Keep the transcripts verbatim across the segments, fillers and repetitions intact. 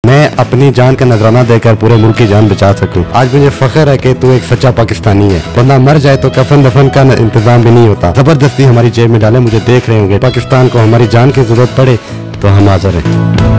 मैं अपनी जान का नजराना देकर पूरे मुल्क की जान बचा सकूं। आज मुझे फख्र है कि तू एक सच्चा पाकिस्तानी है। बंदा मर जाए तो कफन दफन का इंतजाम भी नहीं होता, जबरदस्ती हमारी जेब में डाले। मुझे देख रहे होंगे, पाकिस्तान को हमारी जान की जरूरत पड़े तो हम हाजिर हैं।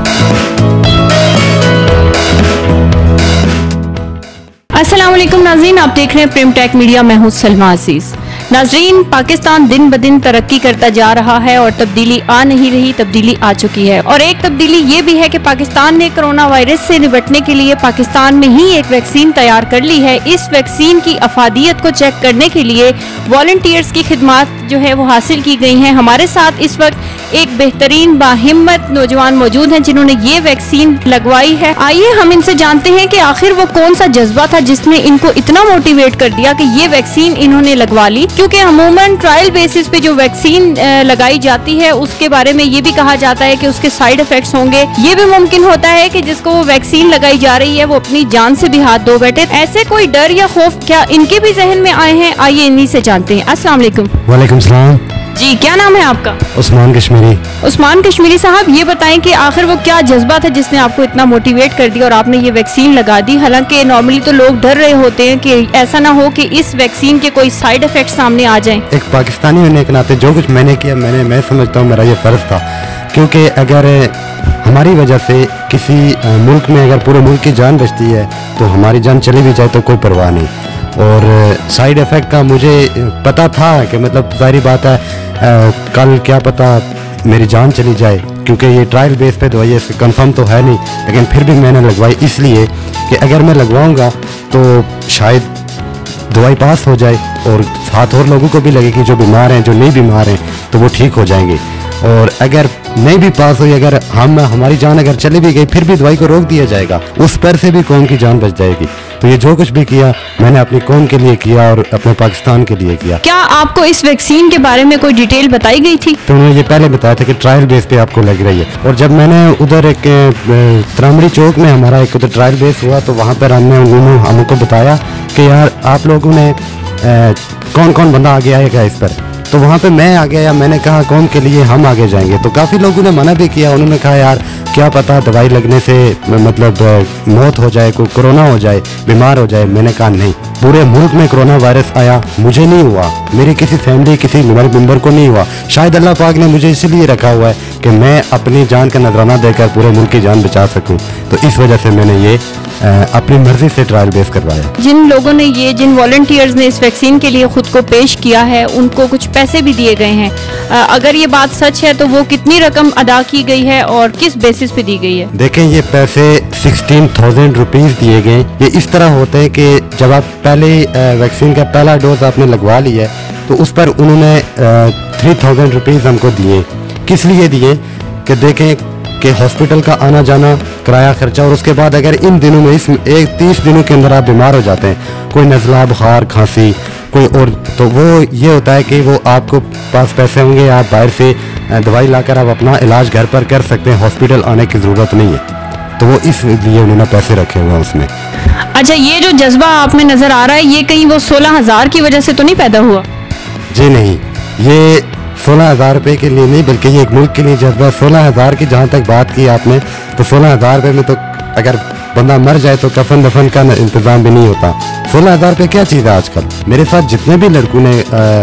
अस्सलाम वालेकुम नाज़रीन, आप देख रहे हैं प्रेम टेक मीडिया। मैं हूं सलमा अजीज। नाज़रीन, पाकिस्तान दिन ब दिन तरक्की करता जा रहा है और तब्दीली आ नहीं रही, तब्दीली आ चुकी है। और एक तब्दीली ये भी है कि पाकिस्तान ने कोरोना वायरस से निपटने के लिए पाकिस्तान में ही एक वैक्सीन तैयार कर ली है। इस वैक्सीन की अफादियत को चेक करने के लिए वॉलंटियर्स की खिदमत जो है वो हासिल की गई हैं। हमारे साथ इस वक्त एक बेहतरीन बाहिम्मत नौजवान मौजूद हैं जिन्होंने ये वैक्सीन लगवाई है। आइए हम इनसे जानते हैं कि आखिर वो कौन सा जज्बा था जिसने इनको इतना मोटिवेट कर दिया कि ये वैक्सीन इन्होंने लगवा ली। क्योंकि अमूमन ट्रायल बेसिस पे जो वैक्सीन लगाई जाती है उसके बारे में ये भी कहा जाता है कि उसके साइड इफेक्ट्स होंगे। ये भी मुमकिन होता है कि जिसको वो वैक्सीन लगाई जा रही है वो अपनी जान से भी हाथ धो बैठे। ऐसे कोई डर या खौफ क्या इनके भी जहन में आए हैं? आइए इन्हीं से जानते हैं। अस्सलाम वालेकुम। वालेकुम सलाम जी, क्या नाम है आपका? उस्मान कश्मीरी। उस्मान कश्मीरी साहब, ये बताएं कि आखिर वो क्या जज्बा था जिसने आपको इतना मोटिवेट कर दिया और आपने ये वैक्सीन लगा दी। हालांकि नॉर्मली तो लोग डर रहे होते हैं कि ऐसा ना हो कि इस वैक्सीन के कोई साइड इफेक्ट सामने आ जाएं। एक पाकिस्तानी होने के नाते जो कुछ मैंने किया, मैंने मैं समझता हूँ मेरा ये फ़र्ज़ था। क्योंकि अगर हमारी वजह से किसी मुल्क में अगर पूरे मुल्क की जान बचती है तो हमारी जान चली भी जाए तो कोई परवाह नहीं। और साइड इफ़ेक्ट का मुझे पता था कि मतलब सारी बात है, आ, कल क्या पता मेरी जान चली जाए, क्योंकि ये ट्रायल बेस पे दवाई है, कंफर्म तो है नहीं। लेकिन फिर भी मैंने लगवाई इसलिए कि अगर मैं लगवाऊंगा तो शायद दवाई पास हो जाए और साथ और लोगों को भी लगे कि जो बीमार हैं, जो नहीं बीमार हैं, तो वो ठीक हो जाएंगे। और अगर नहीं भी पास हुई, अगर हम हमारी जान अगर चली भी गई, फिर भी दवाई को रोक दिया जाएगा, उस पर से भी कौम की जान बच जाएगी। तो ये जो कुछ भी किया मैंने अपनी कौम के लिए किया और अपने पाकिस्तान के लिए किया। क्या आपको इस वैक्सीन के बारे में कोई डिटेल बताई गई थी? तो उन्होंने ये पहले बताया था कि ट्रायल बेस पे आपको लग रही है। और जब मैंने उधर एक त्रामड़ी चौक में हमारा एक उधर ट्रायल बेस हुआ तो वहाँ पर हमने उन्होंने हमको बताया कि यार आप लोगों ने ए, कौन कौन बंदा आगे आएगा इस पर। तो वहाँ पे मैं आ गया, मैंने कहा कौम के लिए हम आगे जाएंगे। तो काफ़ी लोगों ने मना भी किया, उन्होंने कहा यार क्या पता दवाई लगने से मतलब मौत हो जाए, कोई कोरोना हो जाए, बीमार हो जाए। मैंने कहा नहीं, पूरे मुल्क में कोरोना वायरस आया, मुझे नहीं हुआ, मेरी किसी फैमिली किसी मेंबर को नहीं हुआ। शायद अल्लाह पाक ने मुझे इसलिए रखा हुआ है कि मैं अपनी जान का नजराना देकर पूरे मुल्क की जान बचा सकूँ। तो इस वजह से मैंने ये आ, अपनी मर्जी से ट्रायल बेस करवाया। जिन लोगों ने ये जिन वॉलंटियर्स ने इस वैक्सीन के लिए खुद को पेश किया है उनको कुछ पैसे भी दिए गए हैं। आ, अगर ये बात सच है तो वो कितनी रकम अदा की गई है और किस बेसिस पे दी गई है? देखें, ये पैसे सिक्सटीन थाउजेंड रुपीज दिए गए। ये इस तरह होते हैं कि जब आप पहले वैक्सीन का पहला डोज आपने लगवा लिया है तो उस पर उन्होंने थ्री थाउजेंड रुपीज हमको दिए। किस लिए दिए कि देखें कि हॉस्पिटल का आना जाना, किराया खर्चा, और उसके बाद अगर इन दिनों में इस एक तीस दिनों के अंदर आप बीमार हो जाते हैं, कोई नज़ला, बुखार, खांसी कोई और, तो वो ये होता है कि वो आपको पास पैसे होंगे, आप बाहर से दवाई लाकर आप अपना इलाज घर पर कर सकते हैं, हॉस्पिटल आने की ज़रूरत नहीं है। तो वो इसलिए उन्होंने पैसे रखे हुए हैं उसमें। अच्छा, ये जो जज्बा आप में नज़र आ रहा है ये कहीं वो सोलह हज़ार की वजह से तो नहीं पैदा हुआ? जी नहीं, ये सोलह हज़ार रुपये के लिए नहीं, बल्कि ये एक मुल्क के लिए जज्बा। सोलह हज़ार की जहाँ तक बात की आपने, तो सोलह हज़ार रुपये में तो अगर बंदा मर जाए तो कफन दफन का इंतज़ाम भी नहीं होता। सोलह हज़ार रुपये क्या चीज़ है आजकल। मेरे साथ जितने भी लड़कों ने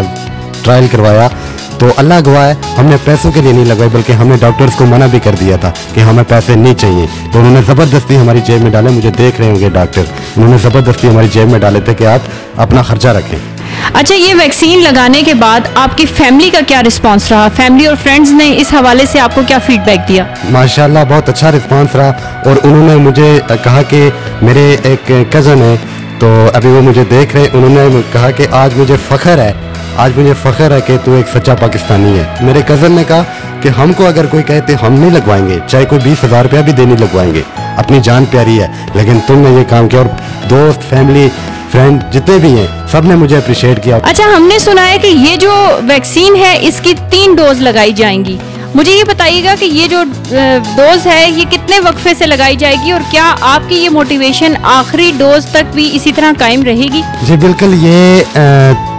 ट्रायल करवाया तो अल्लाह गवाह है, हमने पैसों के लिए नहीं लगवाई, बल्कि हमने डॉक्टर्स को मना भी कर दिया था कि हमें पैसे नहीं चाहिए। तो उन्होंने ज़बरदस्ती हमारी जेब में डाले। मुझे देख रहे होंगे डॉक्टर, उन्होंने ज़बरदस्ती हमारी जेब में डाले थे कि आप अपना खर्चा रखें। अच्छा, ये वैक्सीन लगाने के बाद आपकी फैमिली का क्या रिस्पांस रहा? फैमिली और फ्रेंड्स ने इस हवाले से आपको क्या फीडबैक दिया? माशाल्लाह बहुत अच्छा रिस्पांस रहा। और उन्होंने मुझे कहा कि मेरे एक कज़न है, तो अभी वो मुझे देख रहे, उन्होंने कहा कि आज मुझे फ़ख्र है, आज मुझे फ़ख्र है कि तू एक सच्चा पाकिस्तानी है। मेरे कज़न ने कहा कि हमको अगर कोई कहते हम नहीं लगवाएंगे, चाहे कोई बीस हज़ार रुपया भी देने लगवाएंगे, अपनी जान प्यारी है, लेकिन तुमने ये काम किया। और दोस्त, फैमिली, फ्रेंड जितने भी हैं, सब ने मुझे अप्रिशिएट किया। अच्छा, हमने सुना है कि ये जो वैक्सीन है इसकी तीन डोज लगाई जाएंगी। मुझे ये बताइएगा कि ये जो डोज है ये कितने वक्फे से लगाई जाएगी और क्या आपकी ये मोटिवेशन आखिरी डोज तक भी इसी तरह कायम रहेगी? जी बिल्कुल, ये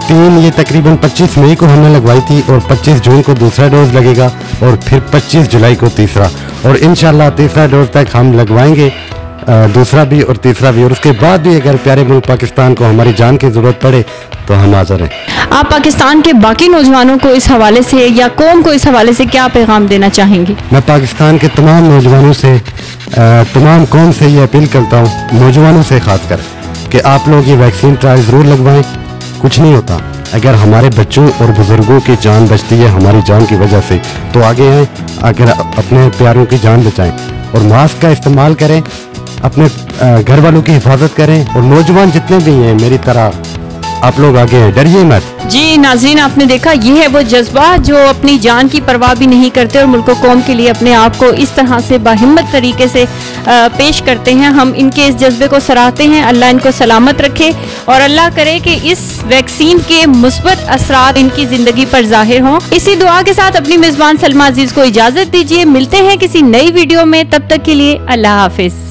वैक्सीन ये तकरीबन पच्चीस मई को हमने लगवाई थी और पच्चीस जून को दूसरा डोज लगेगा और फिर पच्चीस जुलाई को तीसरा, और इंशाल्लाह तीसरा डोज तक हम लगवाएंगे दूसरा भी और तीसरा भी, और उसके बाद भी अगर प्यारे मुल्क पाकिस्तान को हमारी जान की ज़रूरत पड़े तो हम हाज़िर हैं। आप पाकिस्तान के बाकी नौजवानों को इस हवाले से या कौम को इस हवाले से क्या पैगाम देना चाहेंगे? मैं पाकिस्तान के तमाम नौजवानों से, तमाम कौम से ये अपील करता हूँ, नौजवानों से खासकर, कि आप लोग ये वैक्सीन ट्रायल ज़रूर लगवाएं। कुछ नहीं होता, अगर हमारे बच्चों और बुज़ुर्गों की जान बचती है हमारी जान की वजह से तो आगे आएँ, अगर अपने प्यारों की जान बचाएं और मास्क का इस्तेमाल करें, अपने घर वालों की हिफाजत करें, और नौजवान जितने भी हैं मेरी तरह आप लोग आगे हैं, डरिए मत। जी नाज़रीन, आपने देखा ये है वो जज्बा जो अपनी जान की परवाह भी नहीं करते और मुल्क कौम के लिए अपने आप को इस तरह से बाहिम्मत तरीके से पेश करते हैं। हम इनके इस जज्बे को सराहते हैं। अल्लाह इनको सलामत रखे और अल्लाह करे कि इस वैक्सीन के मुस्बत असरात इनकी ज़िंदगी पर जाहिर हों। इसी दुआ के साथ अपनी मेज़बान सलमा अजीज़ को इजाज़त दीजिए। मिलते हैं किसी नई वीडियो में, तब तक के लिए अल्लाह हाफिज़।